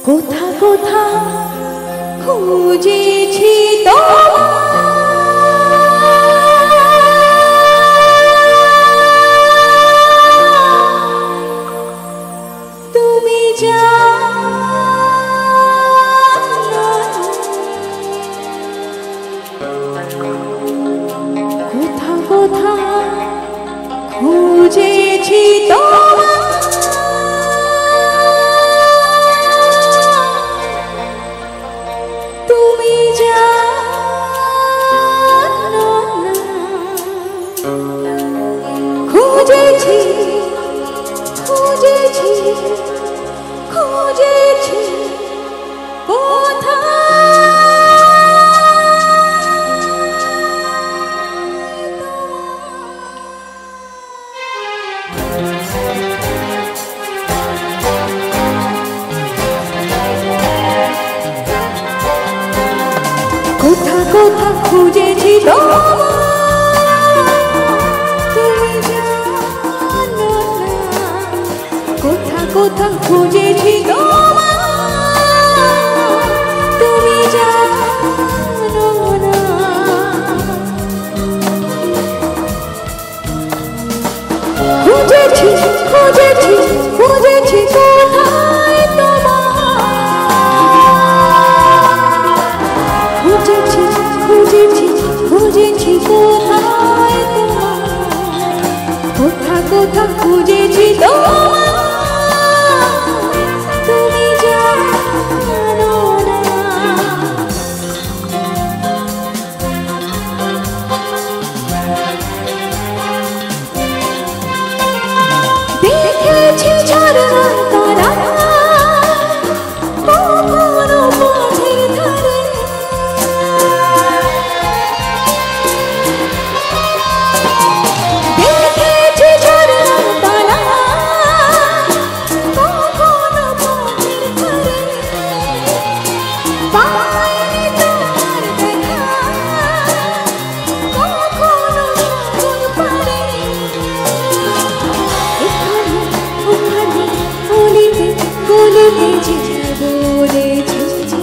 কোথা কোথা খুঁজেছি তোমায়, তুমি জানো কোথা কোথা খুঁজেছি তোমায়, খুঁজেছি খুঁজেছি খুঁজেছি কোথা কোথা খুঁজেছি তুমি জানো না, কোথা কোথা খুঁজেছি তুমি জানো না, খুঁজেছি খুঁজেছি খুঁজেছি কোথায় তোমায়, খুঁজেছি খুঁজেছি খুঁজেছি কোথায় তোমায়, কোথা কোথা খুঁজেছি তোমায়, তুমি জানো না, দেখেছি ঝরনার তারা কখনো পথের ধারে, দেখেছি ঝরনার তারা কখনো পথের ধারে, পাইনি তোমার দেখা কখনো সাগর পারে, এখানে ওখানে অলিতে গলিতে যে বলেছি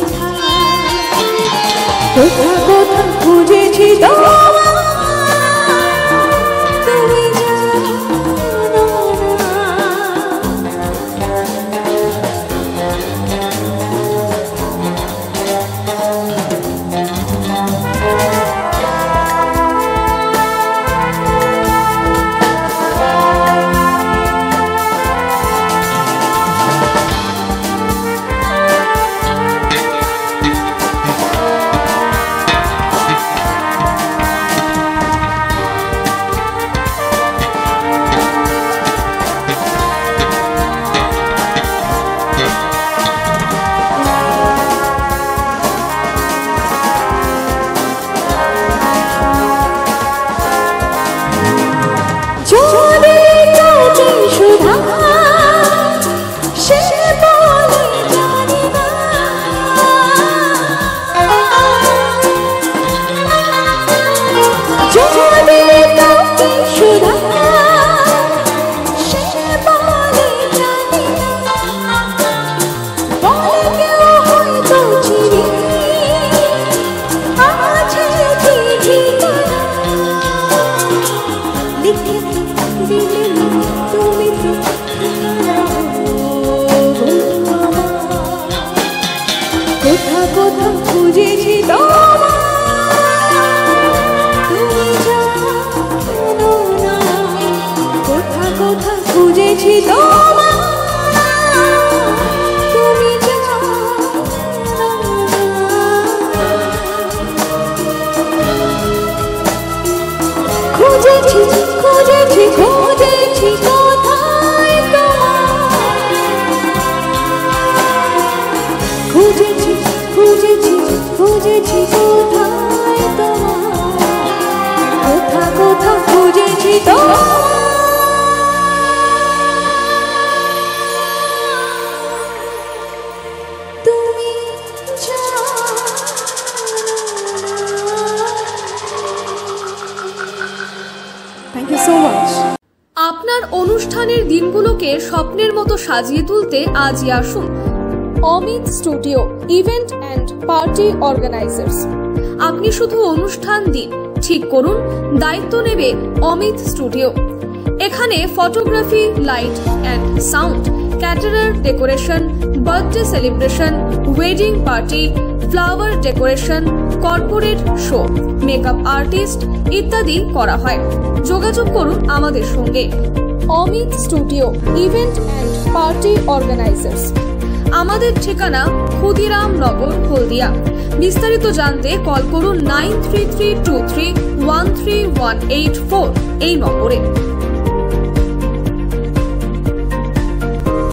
কোথা কোথা খুঁজেছি তোমায়, তুমি জানো না, যদি কাজে সুধা সে বলে জানি না, যদি কাজে সুধা সে বলে জানি না, বলে কেউ হয়তো চিনি আছে কি ঠিকানা, লিখে দিলে তুমি তো কোথা কোথা খুঁজেছি তোমায়, তুমি জানো না, কোথা কোথা খুঁজেছি তোমায়, তুমি জানো না, খুঁজেছি খুঁজেছি খুঁজেছি কোথায় তোমায়, খুঁজেছি খুঁজেছি খুঁজেছি কোথায় তোমায়, কোথা কোথা খুঁজেছি তোমায়, তুমি জানো না। Thank you so much. আপনার অনুষ্ঠানের দিনগুলোকে স্বপ্নের মতো সাজিয়ে তুলতে আজই আসুন Amit studio event and party organisers. আপনি শুধু অনুষ্ঠান দিন, ঠিক করুন, দায়িত্ব নেবে অমিত স্টুডিও। এখানে photography, light and sound, caterer, decoration, birthday celebration, wedding party, flower decoration, corporate show, makeup artist ইত্যাদি করা হয়। যোগাযোগ করুন আমাদের সঙ্গে। Amit studio event and party organisers. আমাদের ঠিকানা ক্ষুদিরাম নগর, হলদিয়া। বিস্তারিত জানতে কল করুন 9332313184 এই নম্বরে।